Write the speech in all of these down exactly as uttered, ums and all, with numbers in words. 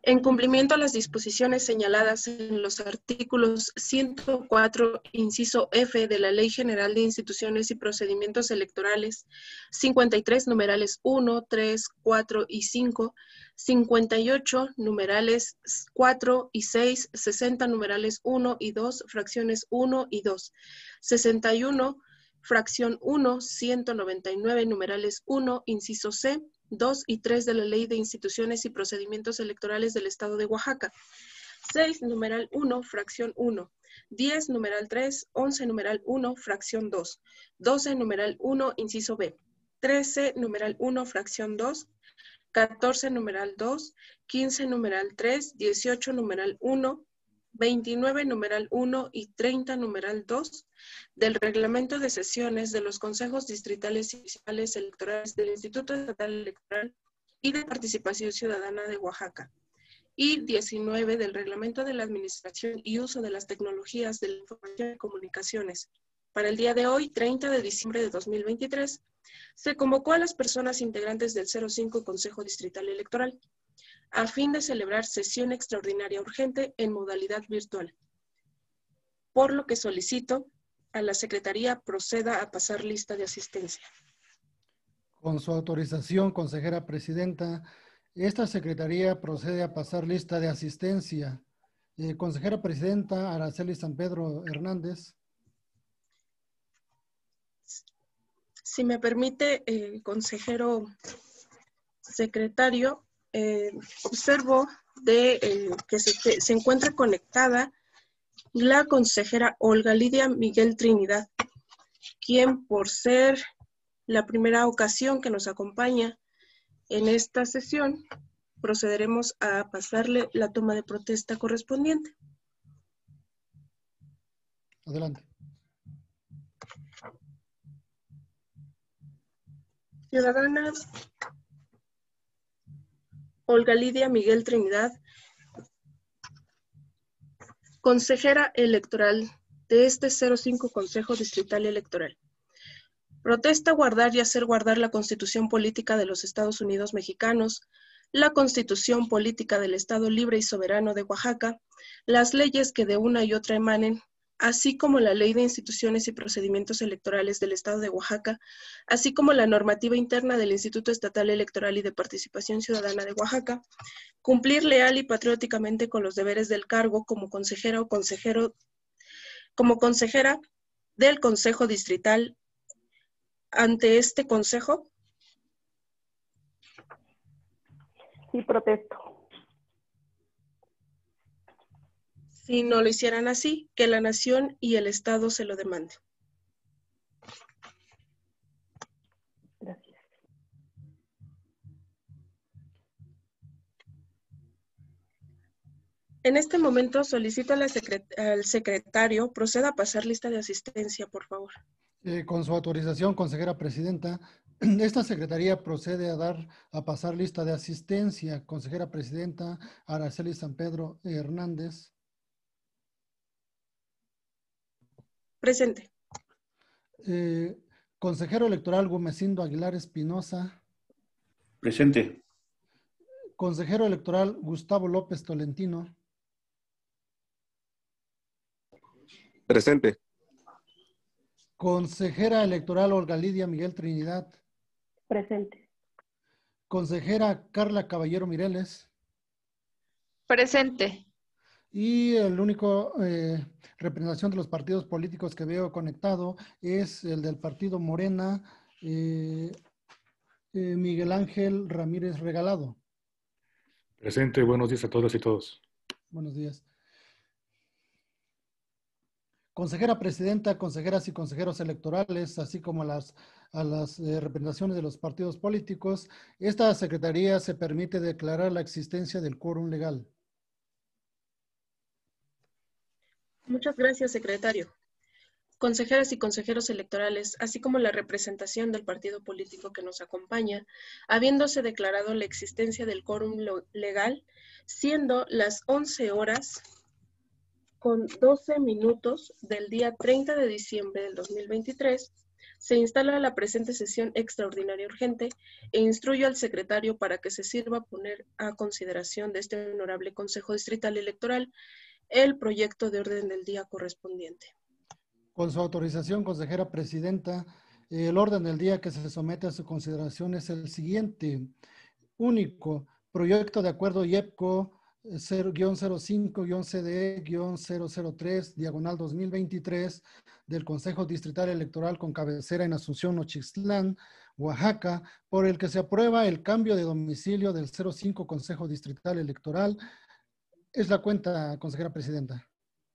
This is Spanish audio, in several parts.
En cumplimiento a las disposiciones señaladas en los artículos ciento cuatro, inciso F de la Ley General de Instituciones y Procedimientos Electorales, cincuenta y tres, numerales uno, tres, cuatro y cinco, cincuenta y ocho, numerales cuatro y seis, sesenta, numerales uno y dos, fracciones uno y dos, sesenta y uno, fracción uno, ciento noventa y nueve, numerales uno, inciso C, dos y tres de la Ley de Instituciones y Procedimientos Electorales del Estado de Oaxaca. seis, numeral uno, fracción uno. diez, numeral tres. once, numeral uno, fracción dos. doce, numeral uno, inciso B. trece, numeral uno, fracción dos. catorce, numeral dos. quince, numeral tres. dieciocho, numeral uno. veintinueve, numeral uno y treinta, numeral dos del Reglamento de Sesiones de los Consejos Distritales y Municipales Electorales del Instituto Estatal Electoral y de Participación Ciudadana de Oaxaca, y diecinueve del Reglamento de la Administración y Uso de las Tecnologías de la Información y Comunicaciones. Para el día de hoy, treinta de diciembre de dos mil veintitrés, se convocó a las personas integrantes del cero cinco Consejo Distrital Electoral a fin de celebrar sesión extraordinaria urgente en modalidad virtual, por lo que solicito a la Secretaría proceda a pasar lista de asistencia. Con su autorización, consejera presidenta, esta Secretaría procede a pasar lista de asistencia. Eh, consejera presidenta Araceli San Pedro Hernández. Si me permite, eh, consejero secretario, eh, observo de, eh, que se, que se encuentra conectada la consejera Olga Lidia Miguel Trinidad, quien por ser la primera ocasión que nos acompaña en esta sesión, procederemos a pasarle la toma de protesta correspondiente. Adelante. Ciudadana Olga Lidia Miguel Trinidad, consejera electoral de este cero cinco Consejo Distrital Electoral. Protesta guardar y hacer guardar la Constitución Política de los Estados Unidos Mexicanos, la Constitución Política del Estado Libre y Soberano de Oaxaca, las leyes que de una y otra emanen, así como la Ley de Instituciones y Procedimientos Electorales del Estado de Oaxaca, así como la normativa interna del Instituto Estatal Electoral y de Participación Ciudadana de Oaxaca, cumplir leal y patrióticamente con los deberes del cargo como consejera o consejero, como consejera del Consejo Distrital ante este Consejo. Sí, protesto. Si no lo hicieran así, que la nación y el Estado se lo demanden. Gracias. En este momento solicito a la secret al secretario proceda a pasar lista de asistencia, por favor. Eh, con su autorización, consejera presidenta, esta Secretaría procede a dar a pasar lista de asistencia. Consejera presidenta Araceli San Pedro Hernández. Presente. Eh, consejero electoral Gomesindo Aguilar Espinosa. Presente. Consejero electoral Gustavo López Tolentino. Presente. Consejera electoral Olga Lidia Miguel Trinidad. Presente. Consejera Carla Caballero Mireles. Presente. Y el único eh, representación de los partidos políticos que veo conectado es el del partido Morena, eh, eh, Miguel Ángel Ramírez Regalado. Presente, buenos días a todas y todos. Buenos días. Consejera presidenta, consejeras y consejeros electorales, así como a las, a las eh, representaciones de los partidos políticos, esta secretaría se permite declarar la existencia del quórum legal. Muchas gracias, secretario. Consejeras y consejeros electorales, así como la representación del partido político que nos acompaña, habiéndose declarado la existencia del quórum legal, siendo las once horas con doce minutos del día treinta de diciembre del dos mil veintitrés, Se instala la presente sesión extraordinaria urgente e instruyo al secretario para que se sirva poner a consideración de este honorable Consejo Distrital Electoral el proyecto de orden del día correspondiente. Con su autorización, consejera presidenta, el orden del día que se somete a su consideración es el siguiente. Único, proyecto de acuerdo IEPCO cero cinco C D E cero cero tres, diagonal dos mil veintitrés, del Consejo Distrital Electoral con cabecera en Asunción, Nochixtlán, Oaxaca, por el que se aprueba el cambio de domicilio del cero cinco Consejo Distrital Electoral. Es la cuenta, consejera presidenta.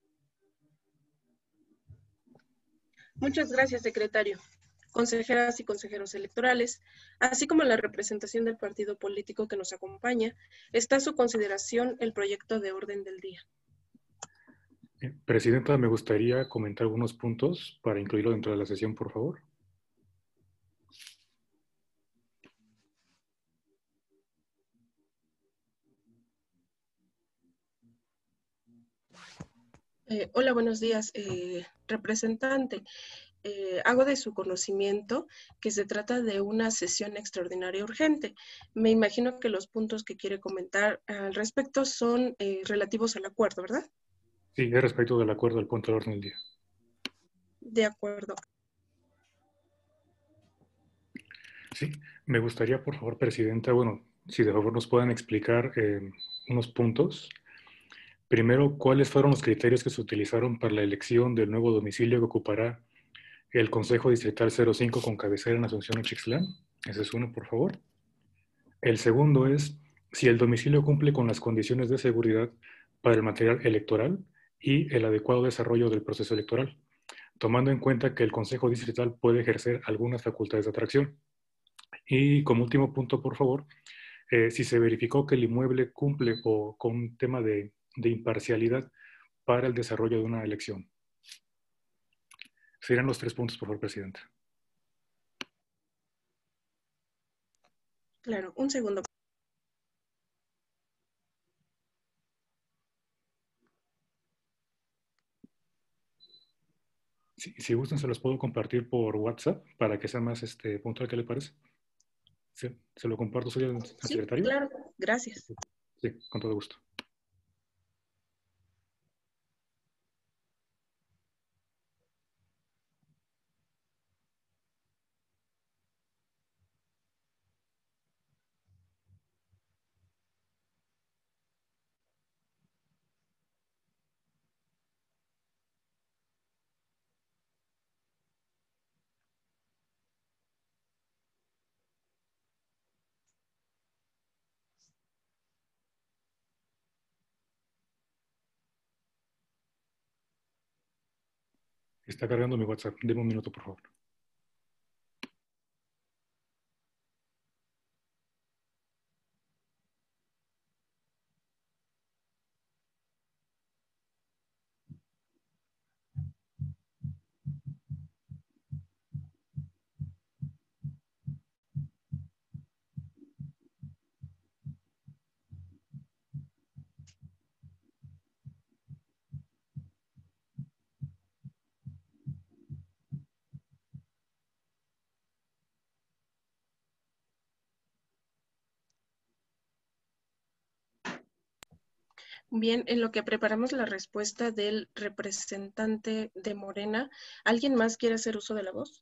Muchas gracias, secretario. Consejeras y consejeros electorales, así como la representación del partido político que nos acompaña, está a su consideración el proyecto de orden del día. Presidenta, me gustaría comentar algunos puntos para incluirlo dentro de la sesión, por favor. Eh, hola, buenos días, eh, representante. Eh, hago de su conocimiento que se trata de una sesión extraordinaria urgente. Me imagino que los puntos que quiere comentar al respecto son eh, relativos al acuerdo, ¿verdad? Sí, es respecto del acuerdo del punto de orden del día. De acuerdo. Sí, me gustaría, por favor, presidenta, bueno, si de favor nos puedan explicar eh, unos puntos. Primero, ¿cuáles fueron los criterios que se utilizaron para la elección del nuevo domicilio que ocupará el Consejo Distrital cero cinco con cabecera en Asunción, Nochixtlán? Ese es uno, por favor. El segundo es si el domicilio cumple con las condiciones de seguridad para el material electoral y el adecuado desarrollo del proceso electoral, tomando en cuenta que el Consejo Distrital puede ejercer algunas facultades de atracción. Y como último punto, por favor, eh, si se verificó que el inmueble cumple o, con un tema de, de imparcialidad para el desarrollo de una elección. Serían los tres puntos, por favor, presidenta. Claro, un segundo. Si, si gustan, se los puedo compartir por WhatsApp para que sea más este, puntual. ¿Qué le parece? ¿Sí? ¿Se lo comparto soy al, al Sí, secretario? claro, gracias. Sí, con todo gusto. Está cargando mi WhatsApp. Deme un minuto, por favor. Bien, en lo que preparamos la respuesta del representante de Morena, ¿alguien más quiere hacer uso de la voz?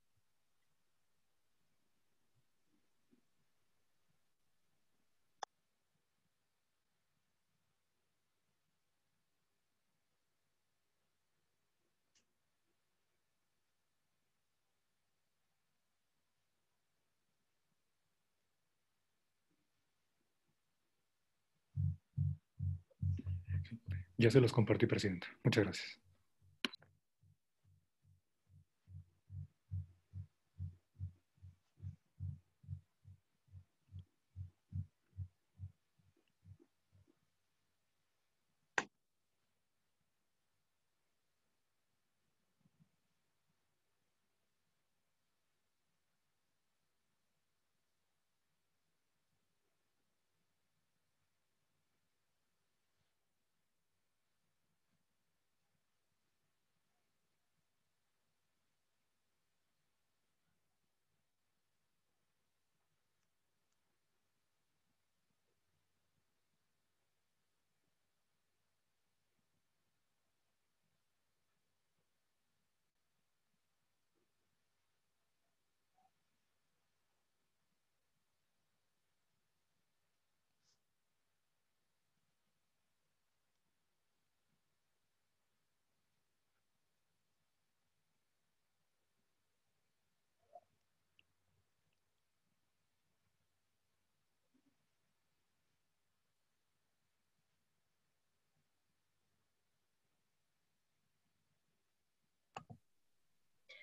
Ya se los compartí, presidenta. Muchas gracias.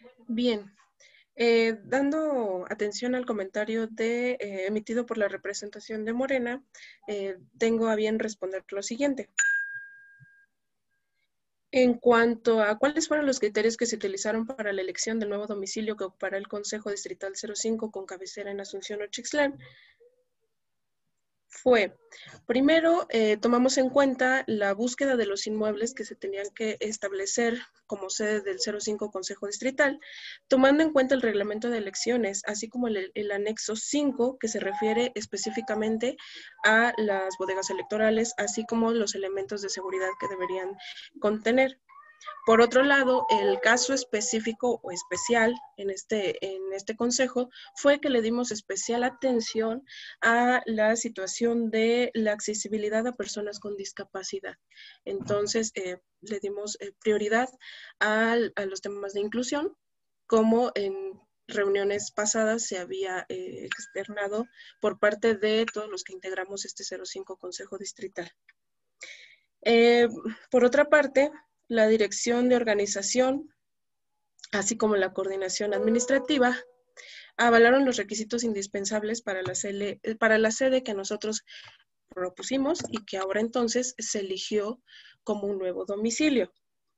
Bien. Eh, dando atención al comentario de, eh, emitido por la representación de Morena, eh, tengo a bien responder lo siguiente. En cuanto a cuáles fueron los criterios que se utilizaron para la elección del nuevo domicilio que ocupará el Consejo Distrital cero cinco con cabecera en Asunción Ochitlán, fue, primero, eh, tomamos en cuenta la búsqueda de los inmuebles que se tenían que establecer como sede del cero cinco Consejo Distrital, tomando en cuenta el reglamento de elecciones, así como el, el anexo cinco, que se refiere específicamente a las bodegas electorales, así como los elementos de seguridad que deberían contener. Por otro lado, el caso específico o especial en este, en este consejo fue que le dimos especial atención a la situación de la accesibilidad a personas con discapacidad. Entonces, eh, le dimos eh, prioridad a, a los temas de inclusión, como en reuniones pasadas se había eh, externado por parte de todos los que integramos este cero cinco Consejo Distrital. Eh, por otra parte, la dirección de organización, así como la coordinación administrativa, avalaron los requisitos indispensables para la sede, para la sede que nosotros propusimos y que ahora entonces se eligió como un nuevo domicilio.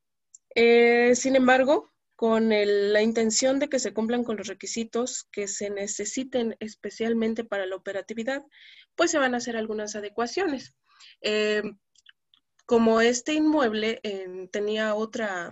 Eh, sin embargo, con el, la intención de que se cumplan con los requisitos que se necesiten especialmente para la operatividad, pues se van a hacer algunas adecuaciones. Eh, Como este inmueble eh, tenía otra,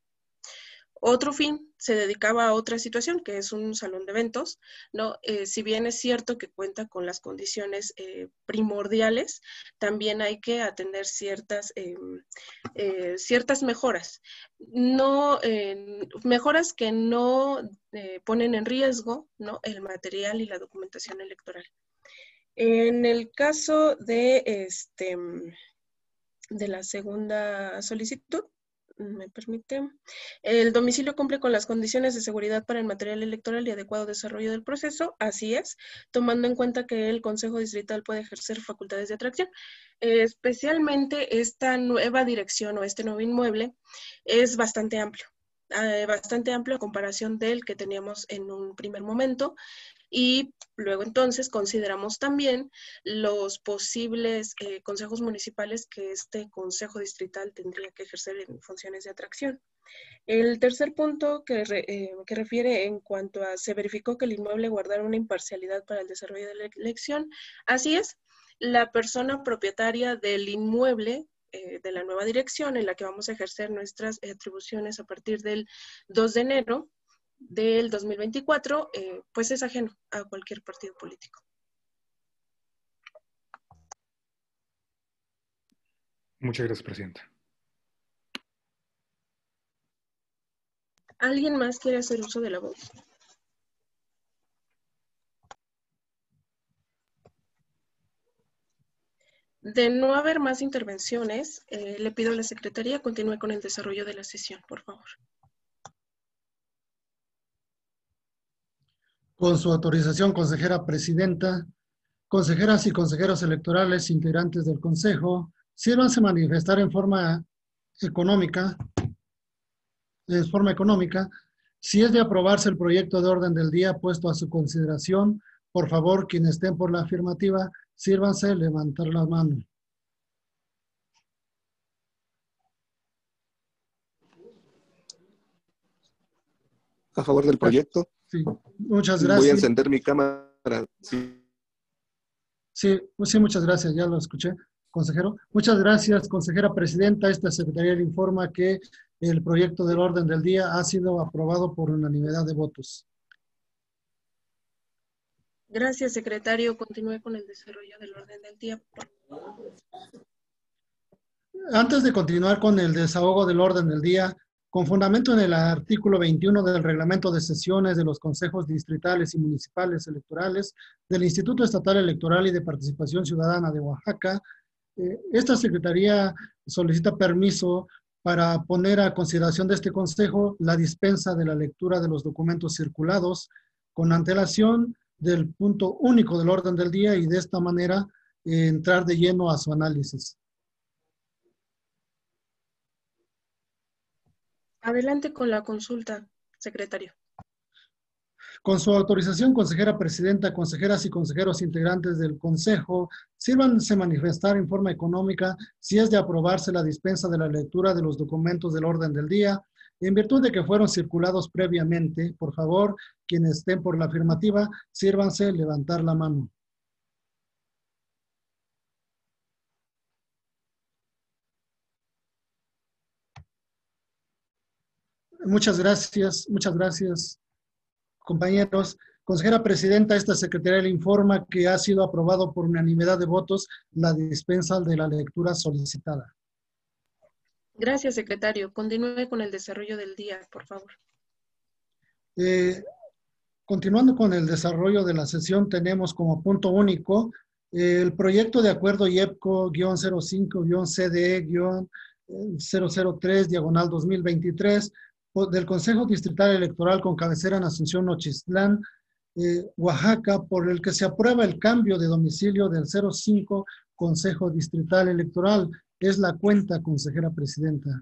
otro fin, se dedicaba a otra situación, que es un salón de eventos, ¿no? Eh, si bien es cierto que cuenta con las condiciones eh, primordiales, también hay que atender ciertas, eh, eh, ciertas mejoras. No, eh, mejoras que no eh, ponen en riesgo, ¿no?, el material y la documentación electoral. En el caso de este... de la segunda solicitud, me permite, el domicilio cumple con las condiciones de seguridad para el material electoral y adecuado desarrollo del proceso, así es, tomando en cuenta que el Consejo Distrital puede ejercer facultades de atracción. Eh, especialmente esta nueva dirección o este nuevo inmueble es bastante amplio, eh, bastante amplio a comparación del que teníamos en un primer momento. Y luego entonces consideramos también los posibles eh, consejos municipales que este consejo distrital tendría que ejercer en funciones de atracción. El tercer punto que, re, eh, que refiere en cuanto a se verificó que el inmueble guardara una imparcialidad para el desarrollo de la elección. Así es, la persona propietaria del inmueble eh, de la nueva dirección en la que vamos a ejercer nuestras atribuciones a partir del dos de enero del dos mil veinticuatro, eh, pues es ajeno a cualquier partido político. Muchas gracias, Presidenta. ¿Alguien más quiere hacer uso de la voz? De no haber más intervenciones, eh, le pido a la Secretaría continúe con el desarrollo de la sesión, por favor. Con su autorización, consejera presidenta, consejeras y consejeros electorales, integrantes del Consejo, sírvanse manifestar en forma económica, de forma económica, si es de aprobarse el proyecto de orden del día puesto a su consideración. Por favor, quienes estén por la afirmativa, sírvanse levantar la mano. A favor del proyecto. Sí, muchas gracias. Voy a encender mi cámara. Sí. Sí, sí, muchas gracias, ya lo escuché, consejero. Muchas gracias, consejera presidenta. Esta secretaría le informa que el proyecto del orden del día ha sido aprobado por unanimidad de votos. Gracias, secretario. Continúe con el desarrollo del orden del día. Antes de continuar con el desahogo del orden del día, con fundamento en el artículo veintiuno del Reglamento de Sesiones de los Consejos Distritales y Municipales Electorales del Instituto Estatal Electoral y de Participación Ciudadana de Oaxaca, eh, esta Secretaría solicita permiso para poner a consideración de este Consejo la dispensa de la lectura de los documentos circulados con antelación del punto único del orden del día y de esta manera eh, entrar de lleno a su análisis. Adelante con la consulta, secretario. Con su autorización, consejera presidenta, consejeras y consejeros integrantes del Consejo, sírvanse manifestar en forma económica si es de aprobarse la dispensa de la lectura de los documentos del orden del día, en virtud de que fueron circulados previamente. Por favor, quienes estén por la afirmativa, sírvanse levantar la mano. Muchas gracias, muchas gracias, compañeros. Consejera presidenta, esta secretaría le informa que ha sido aprobado por unanimidad de votos la dispensa de la lectura solicitada. Gracias, secretario. Continúe con el desarrollo del día, por favor. Eh, continuando con el desarrollo de la sesión, tenemos como punto único eh, el proyecto de acuerdo I E P C O cero cinco C D E cero cero tres diagonal dos mil veintitrés del Consejo Distrital Electoral con cabecera en Asunción Nochistlán, eh, Oaxaca, por el que se aprueba el cambio de domicilio del cero cinco Consejo Distrital Electoral. Es la cuenta, consejera presidenta.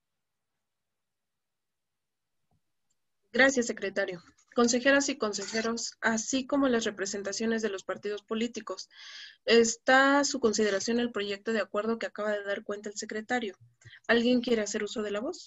Gracias, secretario. Consejeras y consejeros, así como las representaciones de los partidos políticos, está a su consideración el proyecto de acuerdo que acaba de dar cuenta el secretario. ¿Alguien quiere hacer uso de la voz?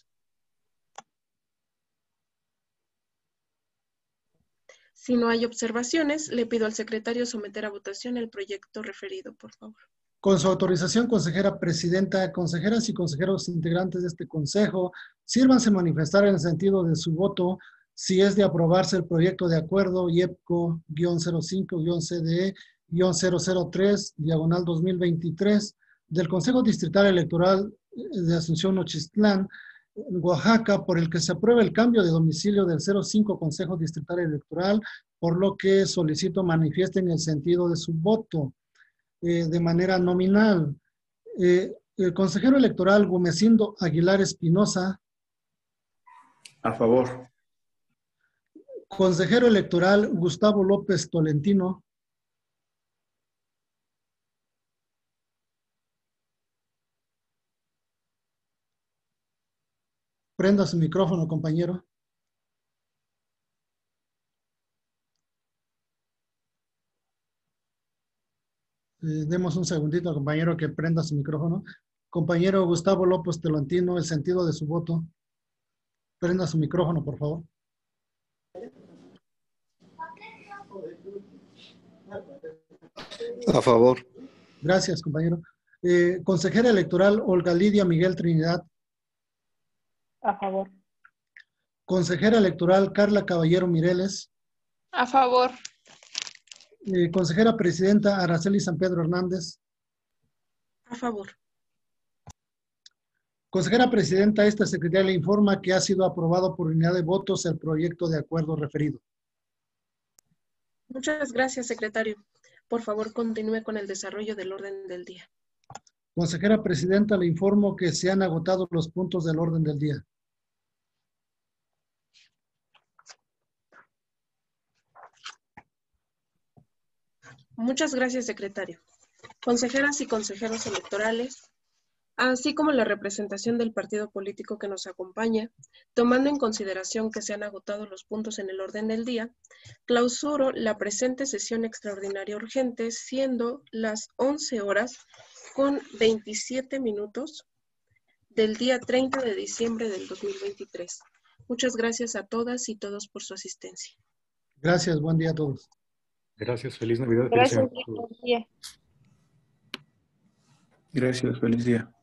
Si no hay observaciones, le pido al secretario someter a votación el proyecto referido, por favor. Con su autorización, consejera presidenta, consejeras y consejeros integrantes de este consejo, sírvanse manifestar en el sentido de su voto si es de aprobarse el proyecto de acuerdo I E P C O cero cinco C D E cero cero tres diagonal dos mil veintitrés del Consejo Distrital Electoral de Asunción Nochistlán, Oaxaca, por el que se aprueba el cambio de domicilio del cero cinco Consejo Distrital Electoral, por lo que solicito manifiesten el sentido de su voto. Eh, de manera nominal. Eh, el consejero electoral Gumecindo Aguilar Espinosa. A favor. Consejero electoral Gustavo López Tolentino. Prenda su micrófono, compañero. Eh, demos un segundito al compañero que prenda su micrófono. Compañero Gustavo López Tolentino, el sentido de su voto. Prenda su micrófono, por favor. A favor. Gracias, compañero. Eh, consejera electoral Olga Lidia Miguel Trinidad. A favor. Consejera electoral Carla Caballero Mireles. A favor. Eh, consejera presidenta Araceli San Pedro Hernández. A favor. Consejera presidenta, esta secretaría le informa que ha sido aprobado por unidad de votos el proyecto de acuerdo referido. Muchas gracias, secretario. Por favor, continúe con el desarrollo del orden del día. Consejera presidenta, le informo que se han agotado los puntos del orden del día. Muchas gracias, secretario. Consejeras y consejeros electorales, así como la representación del partido político que nos acompaña, tomando en consideración que se han agotado los puntos en el orden del día, clausuro la presente sesión extraordinaria urgente, siendo las once horas con veintisiete minutos del día treinta de diciembre del dos mil veintitrés. Muchas gracias a todas y todos por su asistencia. Gracias, buen día a todos. Gracias, feliz Navidad. Gracias, Feliz año. buen día. Gracias, feliz día.